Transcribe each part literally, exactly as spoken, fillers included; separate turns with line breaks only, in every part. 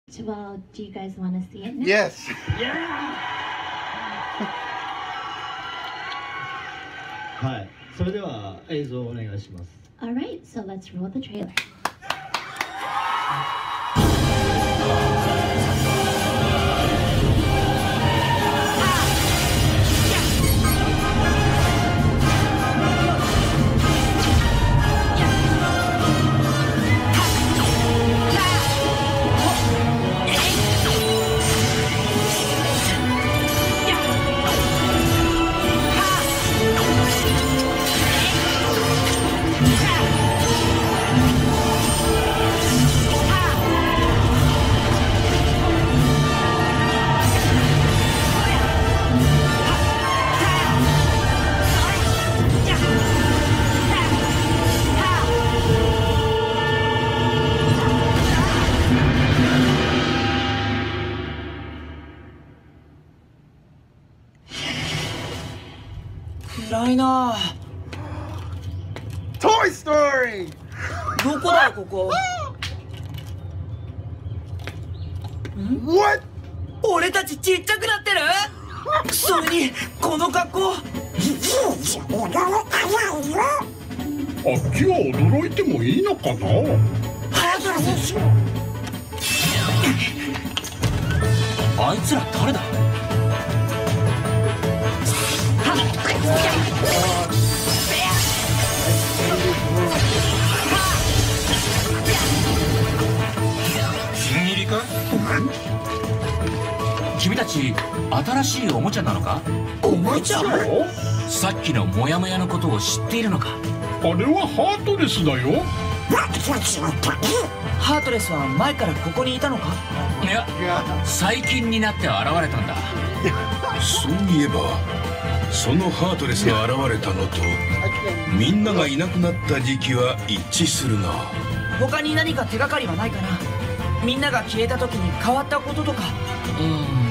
Well, do you guys want to see it now?
Yes.
Yeah! はい、それでは映像をお願いします。
All right, so let's roll the trailer.
Toy Story!
どこだよここ。
What?
俺たちちっちゃくなってる。それにこの格好。
あっちは驚いてもいいのかな。
あいつら誰だ。新入りか。君たち新しいおもちゃなのか。
おもちゃ？
さっきのモヤモヤのことを知っているのか。
あれはハートレスだよ。
ハートレスは前からここにいたのか。
いや、最近になって現れたんだ。
そういえばそのハートレスが現れたのとみんながいなくなった時期は一致するな。
他に何か手がかりはないかな。みんなが消えた時に変わったこととか。
うー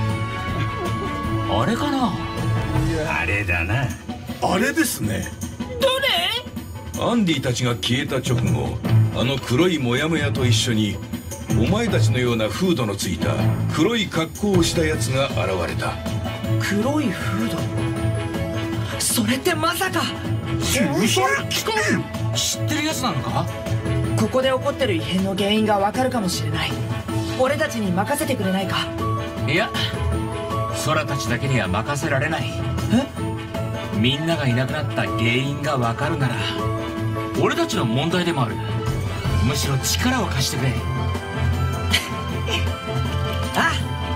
ん、あれかな。
あれだな。
あれですね。
どれ？
アンディたちが消えた直後、あの黒いモヤモヤと一緒にお前たちのようなフードのついた黒い格好をしたやつが現れた。
黒いフード。それってまさか
シブサイ機関。
知ってるやつなのか。
ここで起こってる異変の原因がわかるかもしれない。俺たちに任せてくれないか。
いや、空たちだけには任せられない。
え？
みんながいなくなった原因がわかるなら俺たちの問題でもある。むしろ力を貸してくれ。
あ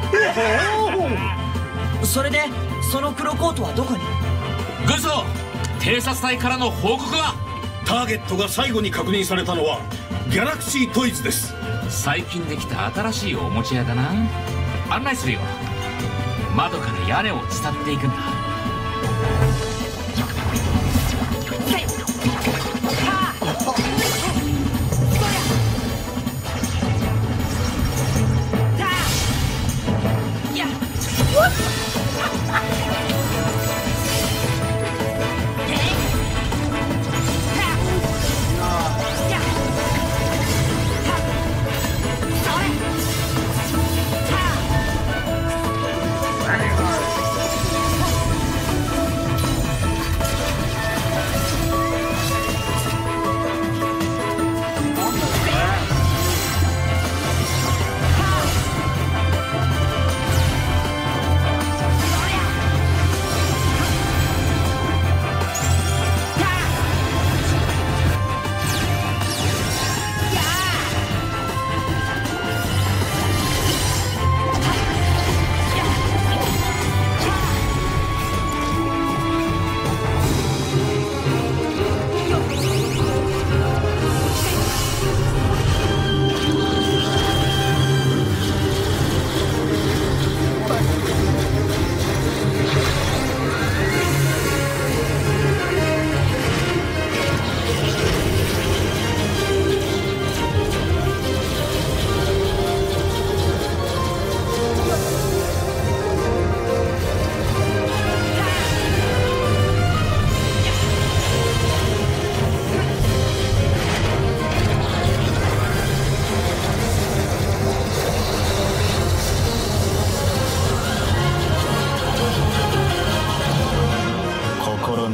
あ。それでその黒コートはどこに。
軍曹、偵察隊からの報告は。
ターゲットが最後に確認されたのはギャラクシートイズです。
最近できた新しいおもちゃ屋だな。案内するよ。窓から屋根を伝っていくんだ。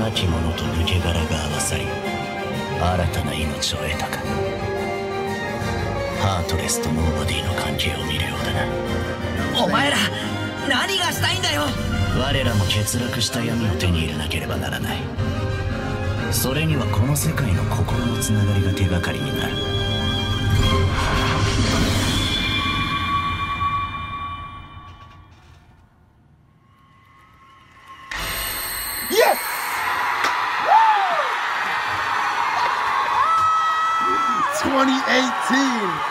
亡き者と抜け殻が合わさり新たな命を得たか。ハートレスとノーバディの関係を見るようだな。
お前ら何がしたいんだよ。
我らも欠落した闇を手に入れなければならない。それにはこの世界の心のつながりが手がかりになる。
twenty eighteen